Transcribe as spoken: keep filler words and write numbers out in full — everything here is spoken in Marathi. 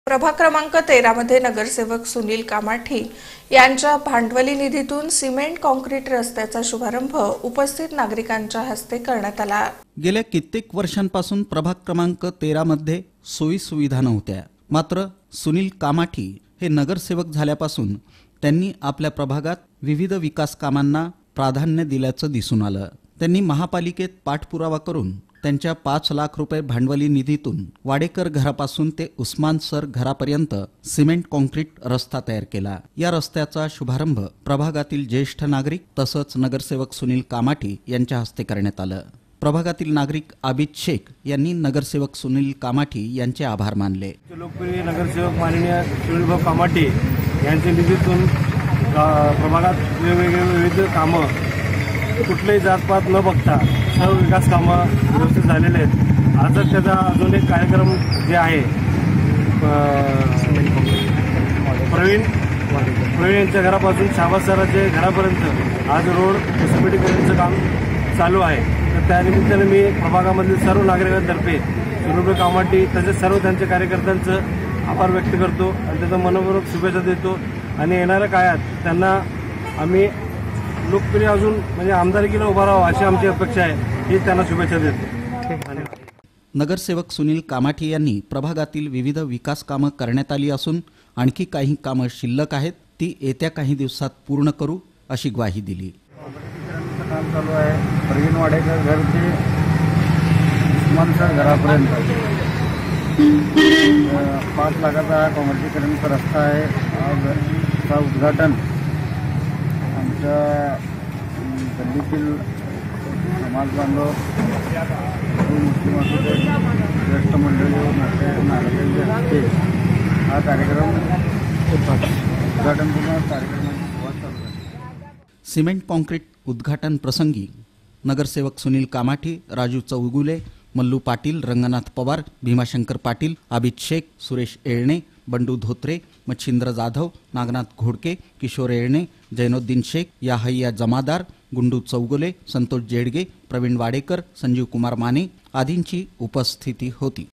प्रभाग क्रमांक तेरा मध्ये नगरसेवक सुनील कामाठी यांच्या भांडवली निधीतून सिमेंट कॉन्क्रीट रस्त्याचा शुभारंभ उपस्थित नागरिकांच्या हस्ते करण्यात आला। गेल्या कित्येक वर्षांपासून प्रभाग क्रमांक तेरा मध्ये सोयी सुविधा नव्हत्या, मात्र सुनील कामाठी हे नगरसेवक झाल्यापासून त्यांनी आपल्या प्रभागात विविध विकास कामांना प्राधान्य दिल्याचं दिसून आलं। त्यांनी महापालिकेत पाठपुरावा करून त्यांच्या पाच लाख रुपये भांडवली निधीतून वाडेकर घरापासून ते उस्मान सर घरापर्यंत सिमेंट कॉन्क्रीट रस्ता तयार केला। या रस्त्याचा शुभारंभ प्रभागातील ज्येष्ठ नागरिक तसंच नगरसेवक सुनील कामाठी यांच्या हस्ते करण्यात आलं। प्रभागातील नागरिक आबिद शेख यांनी नगरसेवक सुनील कामाठी यांचे आभार मानले। लोकप्रिय नगरसेवक माननीय सुनील कामाठी यांच्या निधीतून प्रभागात वेगवेगळे विविध कामं कुठलेही जातपात न बघता सर्व विकास कामं व्यवस्थित झालेले आहेत। आजच त्याचा अजून एक कार्यक्रम जे आहे प्रवीण प्रवीण यांच्या घरापासून शाबाज सरांच्या घरापर्यंत आज रोड सिमेंटीकरणाचं काम चालू आहे। तर त्यानिमित्ताने मी प्रभागामधील सर्व नागरिकांतर्फे सुनील कामाठी तसेच सर्व त्यांच्या कार्यकर्त्यांचं आभार व्यक्त करतो आणि त्याचा मनपूर्वक शुभेच्छा देतो आणि येणाऱ्या काळात त्यांना आम्ही लोकप्रिय अजून म्हणजे आमदारकीला उभा राहावं अशी आमची अपेक्षा आहे, ही त्यांना शुभेच्छा देतो। नगरसेवक सुनील कामाठी यांनी प्रभागातील विविध विकास कामं करण्यात आली असून आणखी काही कामं शिल्लक आहेत, ती येत्या काही दिवसात पूर्ण करू अशी ग्वाही दिली। काम चालू आहे प्रवीण वाडेकर घर ते उस्मान सर घरापर्यंत पाच लाखाचा काँक्रीटीकरणाचा रस्ता आहे। आज उद्घाटन आमच्या गल्लीतील समाज बांधव मुस्लिम असू दे ज्येष्ठ मंडळी नागरिकांच्या हस्ते हा कार्यक्रम उद्घाटन पूर्ण कार्यक्रमाची सुरुवात चालू आहे। सिमेंट कॉन्क्रीट उद्घाटन प्रसंगी नगरसेवक सुनील कामाठी, राजू चौगुले, मल्लू पाटील, रंगनाथ पवार, भीमाशंकर पाटील, आबिद शेख, सुरेश येळणे, बंडू धोत्रे, मच्छिंद्र जाधव, नागनाथ घोडके, किशोर येळणे, जैनुद्दीन शेख, याहैया जमादार, गुंडू चौगुले, संतोष जेडगे, प्रवीण वाडेकर, संजीव कुमार माने आदींची उपस्थिती होती।